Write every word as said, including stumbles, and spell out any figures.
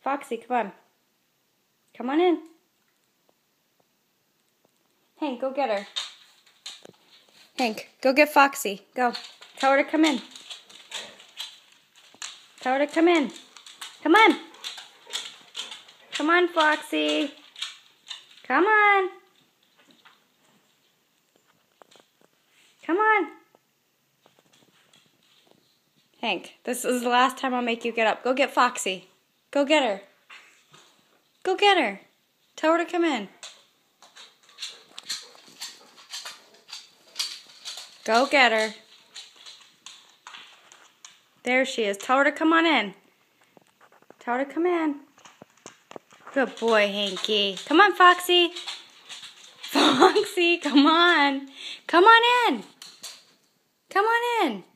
Foxy, come on. Come on in. Hank, go get her. Hank, go get Foxy. Go. Tell her to come in. Tell her to come in. Come on. Come on, Foxy. Come on. Come on. Hank, this is the last time I'll make you get up. Go get Foxy. Go get her. Go get her. Tell her to come in. Go get her. There she is. Tell her to come on in. Tell her to come in. Good boy, Hanky. Come on, Foxy. Foxy, come on. Come on in. Come on in.